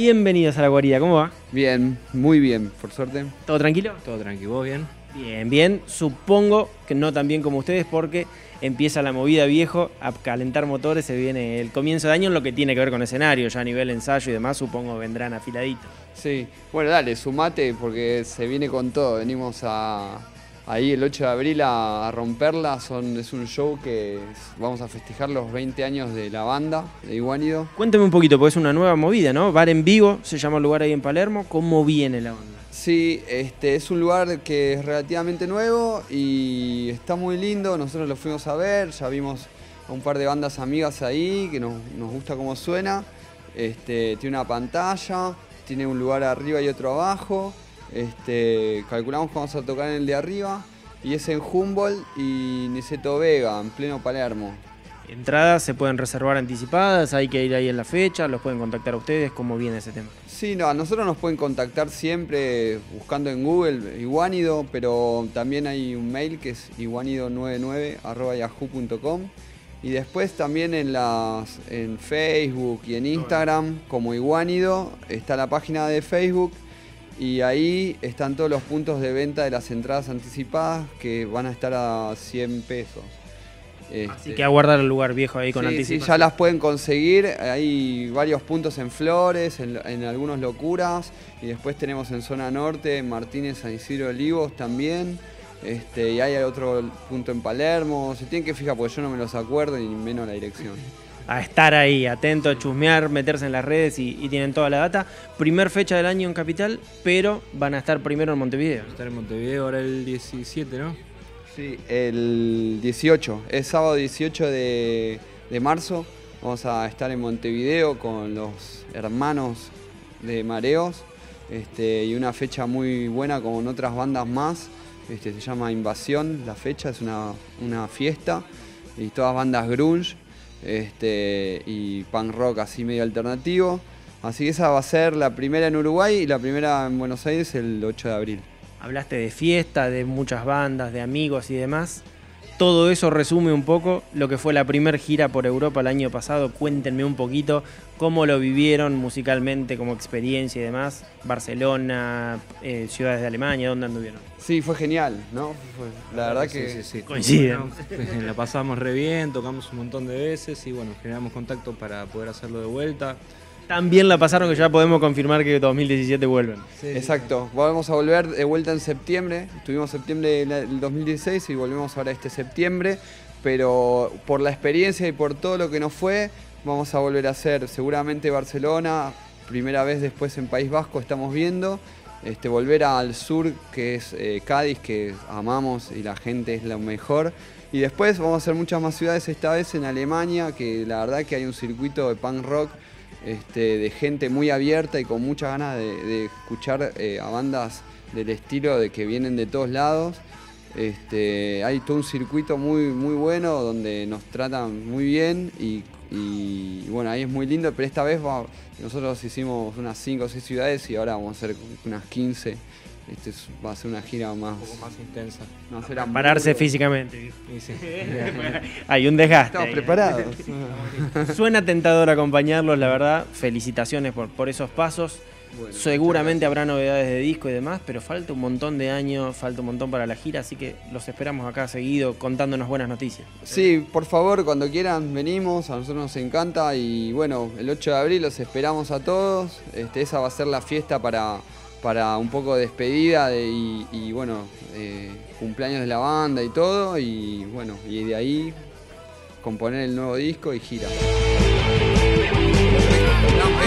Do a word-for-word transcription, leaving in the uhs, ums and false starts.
Bienvenidos a La Guarida, ¿cómo va? Bien, muy bien, por suerte. ¿Todo tranquilo? Todo tranquilo, ¿vos bien? Bien, bien. Supongo que no tan bien como ustedes porque empieza la movida viejo a calentar motores, se viene el comienzo de año en lo que tiene que ver con escenario, ya a nivel ensayo y demás, supongo vendrán afiladitos. Sí, bueno, dale, sumate porque se viene con todo. Venimos a, ahí el ocho de abril a, a romperla. Son, es un show que es- vamos a festejar los veinte años de la banda, de Iguánido. Cuéntame un poquito, porque es una nueva movida, ¿no? Bar en Vivo, se llama el lugar ahí en Palermo. ¿Cómo viene la onda? Sí, este, es un lugar que es relativamente nuevo y está muy lindo. Nosotros lo fuimos a ver, ya vimos a un par de bandas amigas ahí que nos, nos gusta cómo suena. Este, tiene una pantalla, tiene un lugar arriba y otro abajo. Este, calculamos que vamos a tocar en el de arriba y es en Humboldt y Niceto Vega, en pleno Palermo. Entradas se pueden reservar anticipadas, hay que ir ahí en la fecha, los pueden contactar a ustedes, ¿cómo viene ese tema? Sí, no, a nosotros nos pueden contactar siempre buscando en Google Iguánido, pero también hay un mail que es iguanido noventa y nueve arroba yahoo punto com y después también en, las, en Facebook y en Instagram como Iguánido está la página de Facebook y ahí están todos los puntos de venta de las entradas anticipadas que van a estar a cien pesos. Así Este, que aguardar el lugar viejo ahí con Sí, sí, anticipación. ya las pueden conseguir. Hay varios puntos en Flores, en, en algunos Locuras. Y después tenemos en zona norte, en Martínez, San Isidro Olivos también. Este, y hay otro punto en Palermo. Se tienen que fijar porque yo no me los acuerdo ni menos la dirección. A estar ahí, atento, a chusmear, meterse en las redes y, y tienen toda la data. Primer fecha del año en Capital, pero van a estar primero en Montevideo. Estar en Montevideo ahora el diecisiete, ¿no? Sí, el dieciocho, es sábado dieciocho de, de marzo. Vamos a estar en Montevideo con los hermanos de Mareos. Este, y una fecha muy buena con otras bandas más. Este, se llama Invasión, la fecha, es una, una fiesta. Y todas bandas grunge este, y punk rock así medio alternativo. Así que esa va a ser la primera en Uruguay y la primera en Buenos Aires el ocho de abril. Hablaste de fiesta, de muchas bandas, de amigos y demás. Todo eso resume un poco lo que fue la primer gira por Europa el año pasado. Cuéntenme un poquito cómo lo vivieron musicalmente, como experiencia y demás. Barcelona, eh, ciudades de Alemania, ¿dónde anduvieron? Sí, fue genial, ¿no? Fue- la verdad que... Sí, sí, sí. Coinciden. Bueno, la pasamos re bien, tocamos un montón de veces y bueno, generamos contacto para poder hacerlo de vuelta. Tan bien la pasaron que ya podemos confirmar que dos mil diecisiete vuelven. Sí, Exacto, vamos a volver de vuelta en septiembre. Estuvimos septiembre del dos mil dieciséis y volvemos ahora este septiembre. Pero por la experiencia y por todo lo que nos fue, vamos a volver a hacer seguramente Barcelona, primera vez después en País Vasco estamos viendo. Este, volver al sur, que es eh, Cádiz, que amamos y la gente es lo mejor. Y después vamos a hacer muchas más ciudades, esta vez en Alemania, que la verdad que hay un circuito de punk rock. Este, de gente muy abierta y con muchas ganas de, de escuchar eh, a bandas del estilo de que vienen de todos lados. Este, hay todo un circuito muy, muy bueno donde nos tratan muy bien y, y, bueno, ahí es muy lindo, pero esta vez va, nosotros hicimos unas cinco o seis ciudades y ahora vamos a hacer unas quince. Este es- va a ser una gira más, Un poco más intensa. no va a ser a Pararse Hamburgo. físicamente. Y sí. Hay un desgaste. Estamos ahí. preparados. Suena tentador acompañarlos, la verdad. Felicitaciones por, por esos pasos. Bueno, Seguramente habrá novedades de disco y demás, pero falta un montón de años, falta un montón para la gira, así que los esperamos acá seguido contándonos buenas noticias. Sí, por favor, cuando quieran venimos, a nosotros nos encanta y bueno, el ocho de abril los esperamos a todos. Este, esa va a ser la fiesta para, para un poco de despedida de- y, y, bueno, eh, cumpleaños de la banda y todo y bueno, y de ahí componer el nuevo disco y gira.